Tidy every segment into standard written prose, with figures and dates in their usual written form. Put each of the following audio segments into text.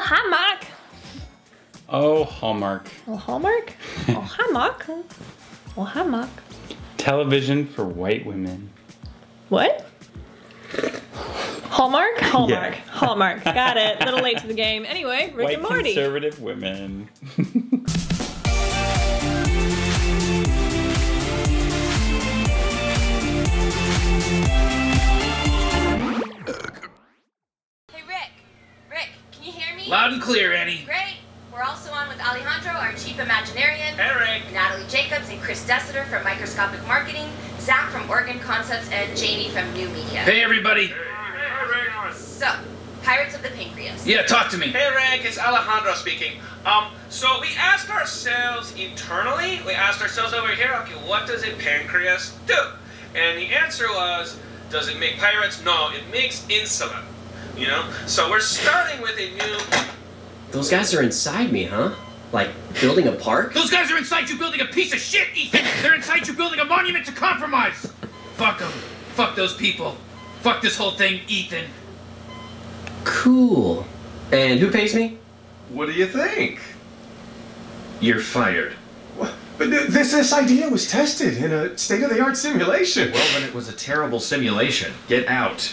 hi, Mark. Oh, Hallmark. Oh, Hallmark? Oh, hi, Mark. Oh, hi, Mark. Television for white women. What? Hallmark? Hallmark. Yeah. Hallmark. Got it. A little late to the game. Anyway, Rick White and Morty. conservative women. Hey, Rick, can you hear me? Loud and clear, Annie. Great. We're also on with Alejandro, our chief Imaginarian. Hey, Rick. Natalie Jacobs and Chris Dessiter from Microscopic Marketing. Zach from Oregon Concepts and Jamie from New Media. Hey, everybody. Hey, Rick. So, Pirates of the Pancreas. Yeah, talk to me. Hey, Rick, it's Alejandro speaking. So we asked ourselves internally, we asked ourselves over here, okay, what does a pancreas do? And the answer was, does it make pirates? No, it makes insulin. You know? So we're starting with a new... Those guys are inside me, huh? Like, building a park? Those guys are inside you building a piece of shit, Ethan! They're inside you building a monument to compromise! Fuck them. Fuck those people. Fuck this whole thing, Ethan. Cool. And who pays me? What do you think? You're fired. But this idea was tested in a state-of-the-art simulation. Well, then it was a terrible simulation. Get out.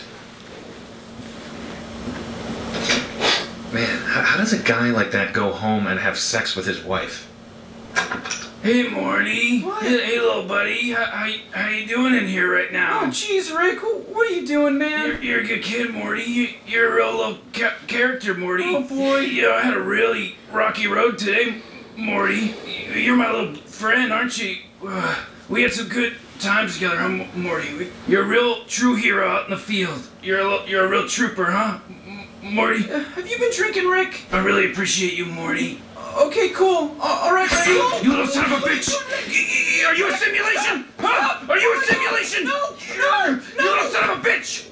Man, how does a guy like that go home and have sex with his wife? Hey, Morty. What? Hey, little buddy. How you doing in here right now? Oh, jeez, Rick, what are you doing, man? You're a good kid, Morty. You're a real little character, Morty. Oh, boy. You know, I had a really rocky road today, Morty. You're my little friend, aren't you? We had some good times together, huh, Morty? You're a real true hero out in the field. You're a real trooper, huh, Morty? Have you been drinking, Rick? I really appreciate you, Morty. Okay, cool. All right, Rick. You little son of a bitch! Are you a simulation? Huh? Are you a simulation? No. You little son of a bitch!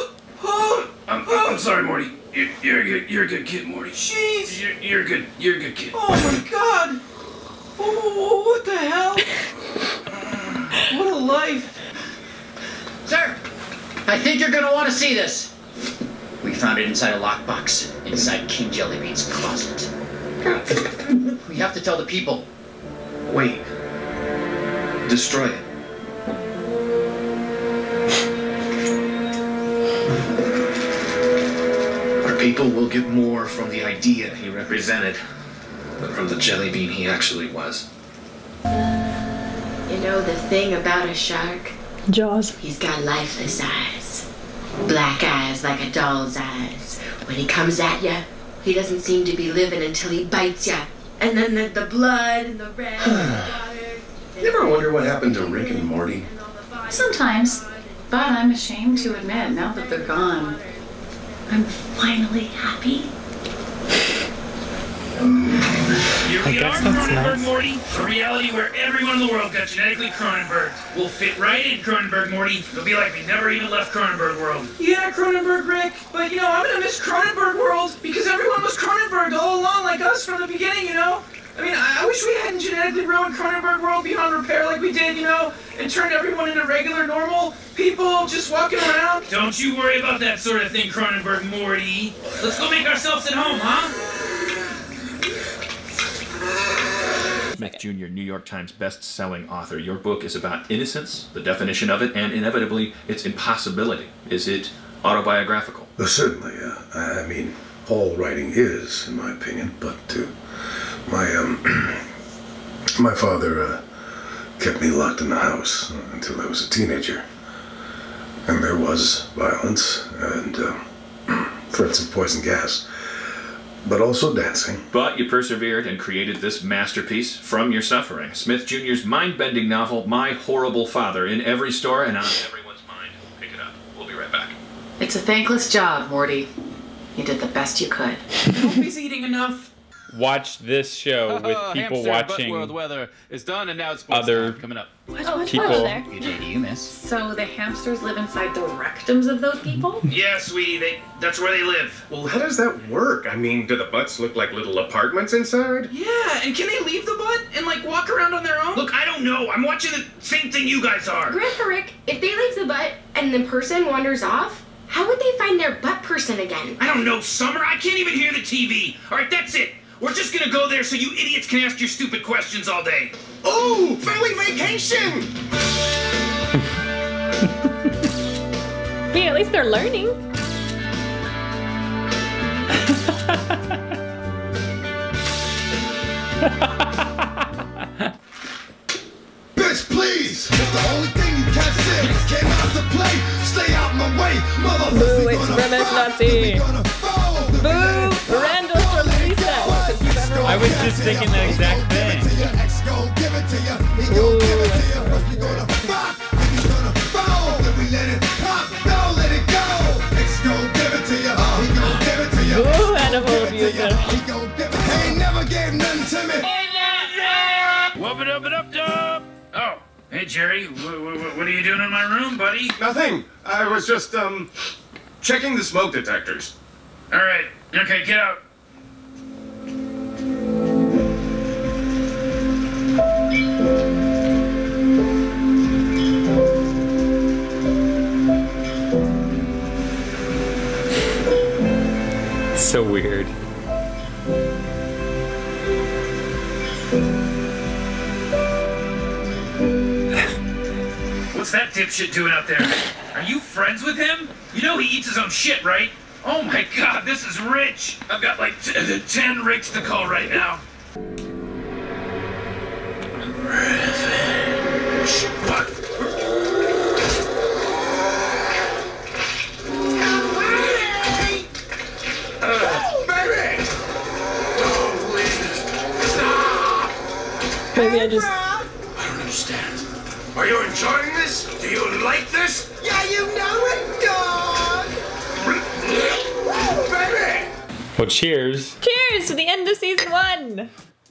I'm sorry, Morty. You're a good kid, Morty. Jeez. You're a good kid. Oh, my God. Oh, what the hell? What a life. Sir, I think you're gonna want to see this. We found it inside a lockbox, inside King Jellybean's closet. We have to tell the people. Wait. Destroy it. Our people will get more from the idea he represented than from the jelly bean he actually was. You know the thing about a shark? Jaws. He's got lifeless eyes. Black eyes like a doll's eyes. When he comes at you, he doesn't seem to be living until he bites you. And then the blood and the red and the water. You ever wonder what happened to Rick and Morty? Sometimes, but I'm ashamed to admit, now that they're gone, I'm finally happy. Here I we guess are, that's Cronenberg, nice. Morty. A reality where everyone in the world got genetically Cronenberg. We'll fit right in, Cronenberg, Morty. It'll be like we never even left Cronenberg world. Yeah, Cronenberg, Rick. But, you know, I'm gonna miss Cronenberg world because everyone was Cronenberg all along like us from the beginning, you know? I mean, I wish we hadn't genetically ruined Cronenberg world beyond repair like we did, you know? And turned everyone into regular, normal people just walking around. Don't you worry about that sort of thing, Cronenberg, Morty. Let's go make ourselves at home, huh? Smith Jr., New York Times best-selling author. Your book is about innocence, the definition of it, and inevitably its impossibility. Is it autobiographical? Certainly, yeah. I mean, all writing is, in my opinion, but my father kept me locked in the house until I was a teenager. And there was violence and threats of poison gas, but also dancing. But you persevered and created this masterpiece from your suffering. Smith Jr.'s mind-bending novel, My Horrible Father, in every store and on everyone's mind. Pick it up. We'll be right back. It's a thankless job, Morty. You did the best you could. Nobody's eating enough. Watch this show with people watching World weather is done, and now it's other coming up. people. You miss. So the hamsters live inside the rectums of those people? Yeah, sweetie, that's where they live. Well, how does that work? I mean, do the butts look like little apartments inside? Yeah, and can they leave the butt and, like, walk around on their own? Look, I don't know. I'm watching the same thing you guys are. Great for Rick. If they leave the butt and the person wanders off, How would they find their butt person again? I don't know, Summer. I can't even hear the TV. All right, that's it. We're just gonna go there so you idiots can ask your stupid questions all day. Ooh, family vacation! Yeah, at least they're learning. Bitch, please! It's the only thing you can't say. Came out to play. Stay out my way, motherfucker. Boo, extremist Nazi. Boo, Randall from Lisa. I was just thinking the exact thing. Boo, animal abuser. He never gave nothing to me. Wub-a-dub-a-dub-dub. Oh, hey, Jerry. What are you doing in my room, buddy? Nothing. I was just, checking the smoke detectors. All right. Okay, get out. So weird. What's that dipshit doing out there? Are you friends with him? You know he eats his own shit, right? Oh my god, this is rich. I've got like 10 Ricks to call right now. Revenge. What? Baby! Oh, please. Stop! Maybe I just... I don't understand. Are you enjoying this? Do you like this? Yeah, you know it, dog! Baby! Well, cheers. Cheers to the end of season 1.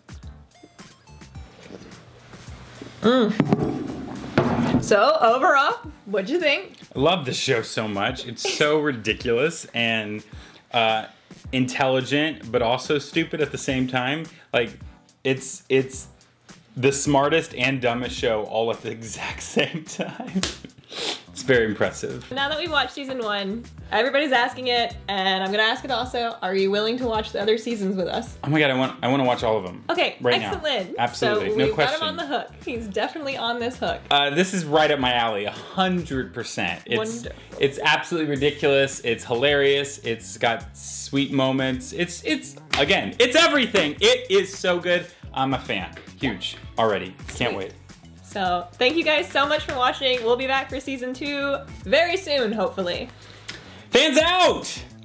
So, overall, what'd you think? I love this show so much. It's so ridiculous and intelligent, but also stupid at the same time. Like, it's the smartest and dumbest show all at the exact same time. It's very impressive. Now that we've watched season 1, everybody's asking it, and I'm gonna ask it also. Are you willing to watch the other seasons with us? Oh my god, I want to watch all of them. Okay, right excellent. now. Absolutely, so no we've question. got him on the hook. He's definitely on this hook. This is right up my alley, 100%. It's absolutely ridiculous. It's hilarious. It's got sweet moments. It's again, it's everything. It is so good. I'm a fan. Huge already. Can't wait. So thank you guys so much for watching. We'll be back for season 2 very soon, hopefully. Fans out!